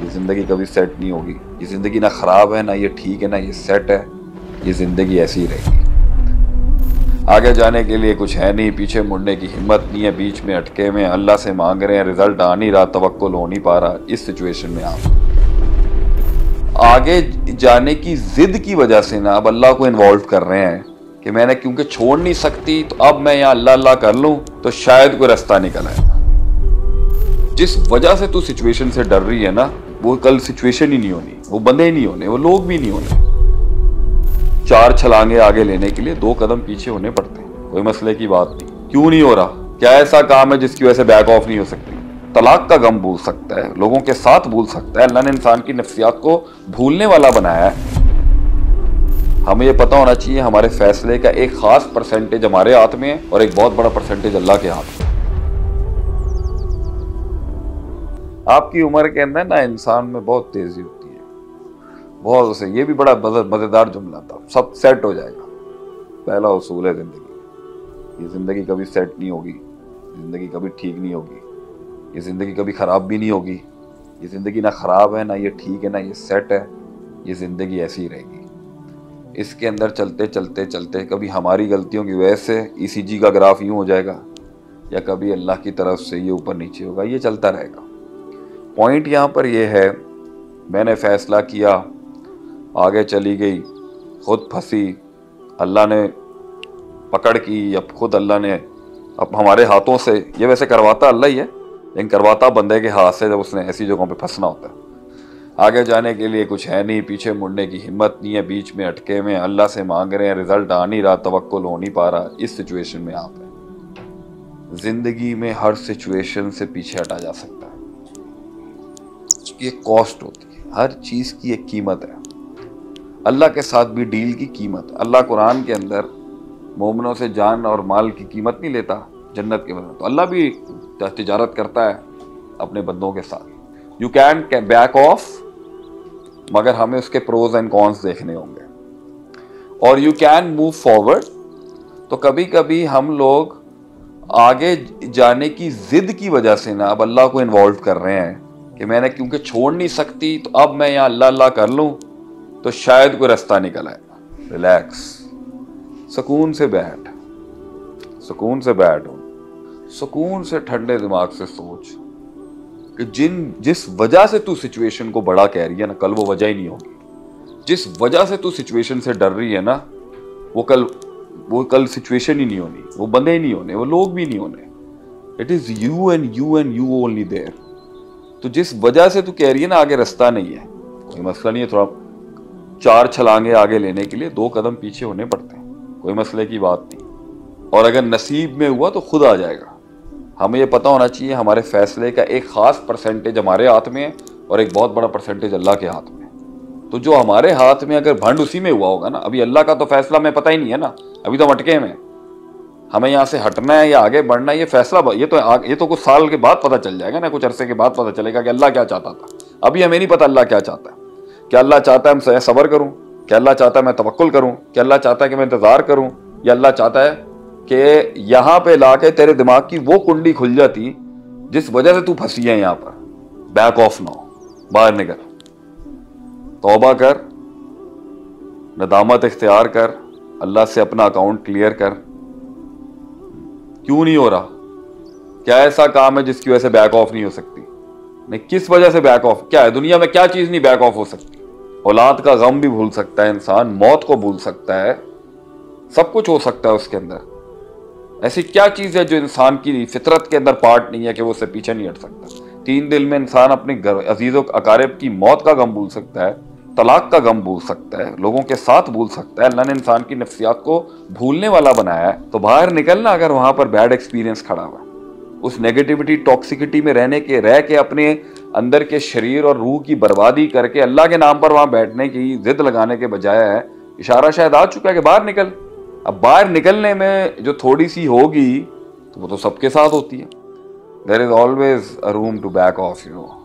ये ज़िंदगी कभी सेट नहीं होगी। ये ज़िंदगी ना ख़राब है, ना ये ठीक है, ना ये सेट है। ये ज़िंदगी ऐसी ही रहेगी। आगे जाने के लिए कुछ है नहीं, पीछे मुड़ने की हिम्मत नहीं है, बीच में अटके में अल्लाह से मांग रहे हैं, रिजल्ट आ नहीं रहा, तवक्कुल हो नहीं पा रहा। इस सिचुएशन में आप आगे जाने की जिद की वजह से ना अब अल्लाह को इन्वॉल्व कर रहे हैं कि मैंने क्योंकि छोड़ नहीं सकती, तो अब मैं यहाँ अल्लाह अल्लाह कर लूं तो शायद कोई रास्ता निकल आएगा। जिस वजह से तू सिचुएशन से डर रही है ना, वो कल सिचुएशन ही नहीं होनी, वो बंदे ही नहीं होने, वो लोग भी नहीं होने। 4 छलांगे आगे लेने के लिए 2 कदम पीछे होने पड़ते हैं। कोई मसले की बात नहीं। क्यों नहीं हो रहा? क्या ऐसा काम है जिसकी वजह से बैक ऑफ नहीं हो सकती? तलाक का गम भूल सकता है, लोगों के साथ भूल सकता है। अल्लाह ने इंसान की नफ्सियात को भूलने वाला बनाया है। हमें ये पता होना चाहिए हमारे फैसले का एक खास परसेंटेज हमारे हाथ में है और एक बहुत बड़ा परसेंटेज अल्लाह के हाथ में। आपकी उम्र के अंदर ना इंसान में बहुत तेजी होती है, बहुत उसे। ये भी बड़ा मजेदार जुमला था, सब सेट हो जाएगा। पहला उसूल है जिंदगी, ये जिंदगी कभी सेट नहीं होगी, जिंदगी कभी ठीक नहीं होगी, ये जिंदगी कभी खराब भी नहीं होगी। ये जिंदगी ना खराब है, ना ये ठीक है, ना ये सेट है। ये जिंदगी ऐसी ही रहेगी। इसके अंदर चलते चलते चलते कभी हमारी गलतियों की वजह से ECG का ग्राफ यूं हो जाएगा, या कभी अल्लाह की तरफ से ये ऊपर नीचे होगा। ये चलता रहेगा। पॉइंट यहाँ पर ये है, मैंने फैसला किया, आगे चली गई, खुद फंसी, अल्लाह ने पकड़ की, अब खुद अल्लाह ने अब हमारे हाथों से, ये वैसे करवाता अल्लाह ही है, लेकिन करवाता बंदे के हाथ से जब उसने ऐसी जगहों पे फंसना होता है। आगे जाने के लिए कुछ है नहीं, पीछे मुड़ने की हिम्मत नहीं है, बीच में अटके में अल्लाह से मांग रहे हैं, रिजल्ट आ नहीं रहा, तवक्कुल हो नहीं पा रहा। इस सिचुएशन में आप हैं। जिंदगी में हर सिचुएशन से पीछे हटा जा सकता है। उसकी एक कॉस्ट होती है, हर चीज की एक कीमत है। अल्लाह के साथ भी डील की कीमत। अल्लाह कुरान के अंदर मोमिनों से जान और माल की कीमत नहीं लेता जन्नत के बदले। तो अल्लाह भी तिजारत करता है अपने बंदों के साथ। यू कैन बैक ऑफ, मगर हमें उसके प्रोज एंड कॉन्स देखने होंगे। और यू कैन मूव फॉरवर्ड। तो कभी कभी हम लोग आगे जाने की जिद की वजह से ना अब अल्लाह को इन्वॉल्व कर रहे हैं कि मैंने क्योंकि छोड़ नहीं सकती, तो अब मैं यहाँ अल्लाह अल्लाह कर लूं तो शायद कोई रास्ता निकल आएगा। रिलैक्स, सुकून से बैठ, सुकून से बैठो, सुकून से ठंडे दिमाग से सोच कि जिस वजह से तू सिचुएशन को बड़ा कह रही है ना, कल वो वजह ही नहीं होगी। जिस वजह से तू सिचुएशन से डर रही है ना, वो कल सिचुएशन ही नहीं होनी, वो बंदे ही नहीं होने, वो लोग भी नहीं होने। It is you and you and you only there. तो जिस वजह से तू कह रही है ना आगे रास्ता नहीं है, कोई मसला नहीं है। थोड़ा 4 छलांगे आगे लेने के लिए 2 कदम पीछे होने पड़ते हैं। कोई मसले की बात नहीं। और अगर नसीब में हुआ तो खुद आ जाएगा। हमें यह पता होना चाहिए हमारे फैसले का एक खास परसेंटेज हमारे हाथ में है और एक बहुत बड़ा परसेंटेज अल्लाह के हाथ में। तो जो हमारे हाथ में अगर भंड उसी में हुआ होगा ना, अभी अल्लाह का तो फैसला में पता ही नहीं है ना, अभी तो हम अटके में। हमें यहाँ से हटना है या आगे बढ़ना है, ये फैसला ये तो कुछ साल के बाद पता चल जाएगा ना, कुछ अरसे के बाद पता चलेगा कि अल्लाह क्या चाहता था। अभी हमें नहीं पता अल्लाह क्या चाहता है। क्या अल्लाह चाहता है मैं सब्र करूं? क्या अल्लाह चाहता है मैं तवक्कुल करूं? क्या अल्लाह चाहता है कि मैं इंतजार करूं? या अल्लाह चाहता है कि यहां पे लाके तेरे दिमाग की वो कुंडी खुल जाती जिस वजह से तू फंसी है यहां पर? बैक ऑफ ना हो, बाहर निकल, तौबा कर, नदामत इख्तियार कर, अल्लाह से अपना अकाउंट क्लियर कर। क्यों नहीं हो रहा? क्या ऐसा काम है जिसकी वजह से बैक ऑफ नहीं हो सकती? नहीं, किस वजह से बैक ऑफ? क्या है दुनिया में, क्या चीज नहीं बैक ऑफ हो सकती? औलाद का गम भी भूल सकता है इंसान, मौत को भूल सकता है, सब कुछ हो सकता है उसके अंदर। ऐसी क्या चीज है जो इंसान की फितरत के अंदर पार्ट नहीं है कि वो उससे पीछे नहीं हट सकता? 3 दिल में इंसान अपने अजीजों अकारिब की मौत का गम भूल सकता है, तलाक का गम भूल सकता है, लोगों के साथ भूल सकता है। अल्लाह ने इंसान की नफ्सियात को भूलने वाला बनाया है। तो बाहर निकलना, अगर वहां पर बैड एक्सपीरियंस खड़ा हुआ, उस नेगेटिविटी टॉक्सिसिटी में रह के अपने अंदर के शरीर और रूह की बर्बादी करके अल्लाह के नाम पर वहां बैठने की जिद लगाने के बजाय है इशारा शायद आ चुका है कि बाहर निकल। अब बाहर निकलने में जो थोड़ी सी होगी तो वो तो सबके साथ होती है। There is always a room to back of,